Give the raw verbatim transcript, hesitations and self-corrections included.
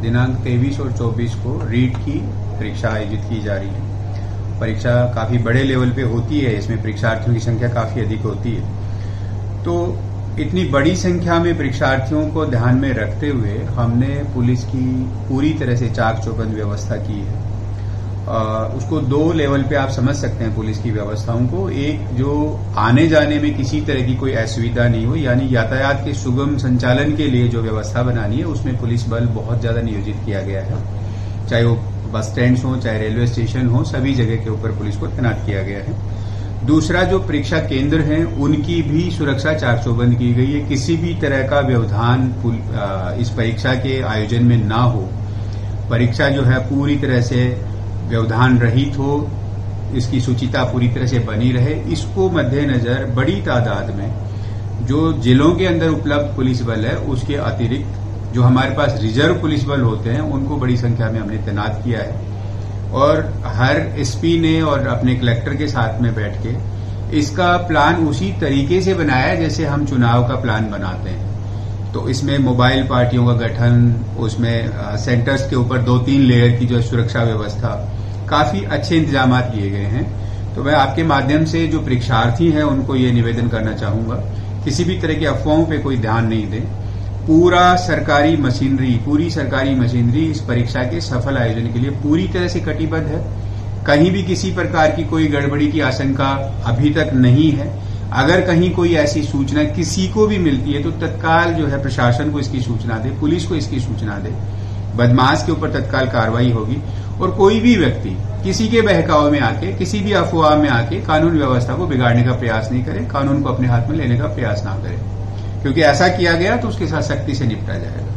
दिनांक तेईस और चौबीस को रीट की परीक्षा आयोजित की जा रही है। परीक्षा काफी बड़े लेवल पे होती है, इसमें परीक्षार्थियों की संख्या काफी अधिक होती है। तो इतनी बड़ी संख्या में परीक्षार्थियों को ध्यान में रखते हुए हमने पुलिस की पूरी तरह से चाक चौबंद व्यवस्था की है। आ, उसको दो लेवल पे आप समझ सकते हैं पुलिस की व्यवस्थाओं को। एक, जो आने जाने में किसी तरह की कोई असुविधा नहीं हो, यानी यातायात के सुगम संचालन के लिए जो व्यवस्था बनानी है उसमें पुलिस बल बहुत ज्यादा नियोजित किया गया है। चाहे वो बस स्टैंड हो, चाहे रेलवे स्टेशन हो, सभी जगह के ऊपर पुलिस को तैनात किया गया है। दूसरा, जो परीक्षा केंद्र हैं उनकी भी सुरक्षा चाक चौबंद की गई है। किसी भी तरह का व्यवधान इस परीक्षा के आयोजन में ना हो। परीक्षा जो है पूरी तरह से व्यवधान रहित हो, इसकी शुचिता पूरी तरह से बनी रहे। इसको मद्देनजर बड़ी तादाद में जो जिलों के अंदर उपलब्ध पुलिस बल है उसके अतिरिक्त जो हमारे पास रिजर्व पुलिस बल होते हैं उनको बड़ी संख्या में हमने तैनात किया है। और हर एसपी ने और अपने कलेक्टर के साथ में बैठ के इसका प्लान उसी तरीके से बनाया है जैसे हम चुनाव का प्लान बनाते हैं। तो इसमें मोबाइल पार्टियों का गठन, उसमें सेंटर्स के ऊपर दो तीन लेयर की जो सुरक्षा व्यवस्था, काफी अच्छे इंतजाम किए गए हैं। तो मैं आपके माध्यम से जो परीक्षार्थी हैं उनको ये निवेदन करना चाहूंगा, किसी भी तरह की अफवाहों पे कोई ध्यान नहीं दें। पूरा सरकारी मशीनरी पूरी सरकारी मशीनरी इस परीक्षा के सफल आयोजन के लिए पूरी तरह से कटिबद्ध है। कहीं भी किसी प्रकार की कोई गड़बड़ी की आशंका अभी तक नहीं है। अगर कहीं कोई ऐसी सूचना किसी को भी मिलती है तो तत्काल जो है प्रशासन को इसकी सूचना दे, पुलिस को इसकी सूचना दे, बदमाश के ऊपर तत्काल कार्रवाई होगी। और कोई भी व्यक्ति किसी के बहकाव में आके, किसी भी अफवाह में आके कानून व्यवस्था को बिगाड़ने का प्रयास नहीं करे, कानून को अपने हाथ में लेने का प्रयास ना करे, क्योंकि ऐसा किया गया तो उसके साथ सख्ती से निपटा जाएगा।